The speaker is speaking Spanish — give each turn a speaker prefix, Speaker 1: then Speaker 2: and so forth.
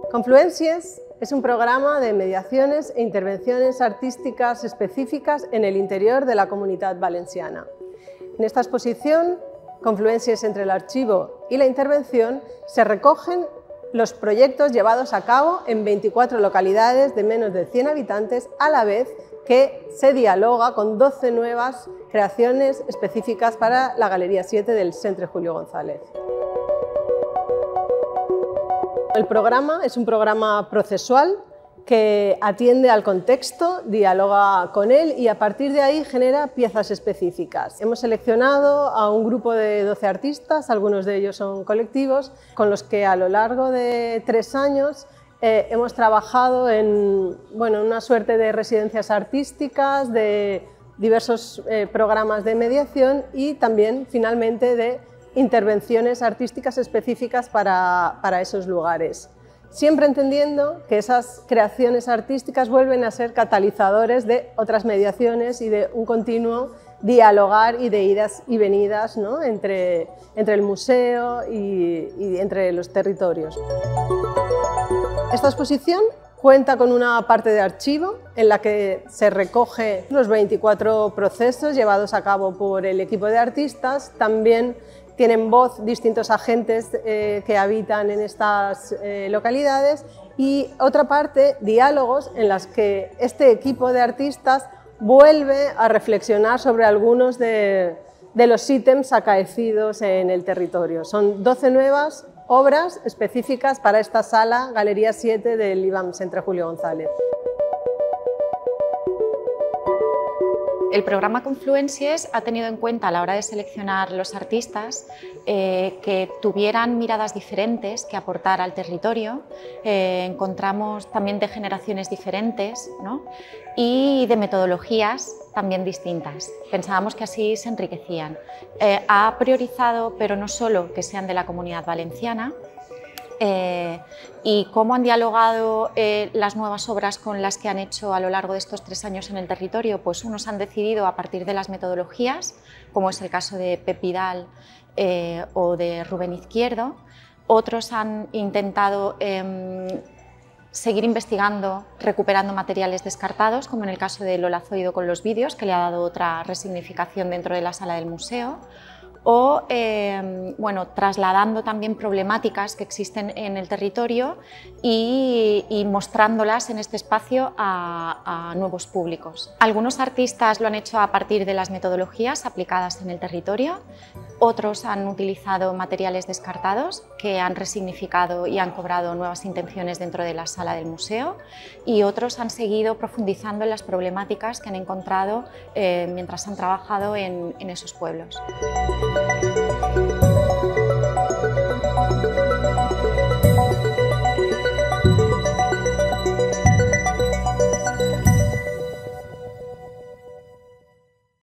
Speaker 1: Confluencies es un programa de mediaciones e intervenciones artísticas específicas en el interior de la Comunitat Valenciana. En esta exposición, Confluencias entre el archivo y la intervención, se recogen los proyectos llevados a cabo en 24 localidades de menos de 100 habitantes, a la vez que se dialoga con 12 nuevas creaciones específicas para la Galería 7 del Centre Julio González. El programa es un programa procesual que atiende al contexto, dialoga con él y a partir de ahí genera piezas específicas. Hemos seleccionado a un grupo de 12 artistas, algunos de ellos son colectivos, con los que a lo largo de 3 años hemos trabajado en una suerte de residencias artísticas, de diversos programas de mediación y también finalmente de intervenciones artísticas específicas para esos lugares. Siempre entendiendo que esas creaciones artísticas vuelven a ser catalizadores de otras mediaciones y de un continuo dialogar y de idas y venidas, ¿no?, entre el museo y entre los territorios. Esta exposición cuenta con una parte de archivo en la que se recoge los 24 procesos llevados a cabo por el equipo de artistas. También tienen voz distintos agentes que habitan en estas localidades, y otra parte, diálogos, en las que este equipo de artistas vuelve a reflexionar sobre algunos de los ítems acaecidos en el territorio. Son 12 nuevas obras específicas para esta sala Galería 7 del IBAM Centre Julio González.
Speaker 2: El programa Confluencies ha tenido en cuenta a la hora de seleccionar los artistas que tuvieran miradas diferentes que aportar al territorio. Encontramos también de generaciones diferentes, ¿no?, y de metodologías también distintas. Pensábamos que así se enriquecían. Ha priorizado, pero no solo que sean de la Comunidad Valenciana, y cómo han dialogado las nuevas obras con las que han hecho a lo largo de estos 3 años en el territorio. Pues unos han decidido a partir de las metodologías, como es el caso de Pep Vidal o de Rubén Izquierdo. Otros han intentado seguir investigando, recuperando materiales descartados, como en el caso de Lola Zoido con los vídeos, que le ha dado otra resignificación dentro de la sala del museo, o trasladando también problemáticas que existen en el territorio y mostrándolas en este espacio a nuevos públicos. Algunos artistas lo han hecho a partir de las metodologías aplicadas en el territorio, otros han utilizado materiales descartados que han resignificado y han cobrado nuevas intenciones dentro de la sala del museo, y otros han seguido profundizando en las problemáticas que han encontrado mientras han trabajado en esos pueblos.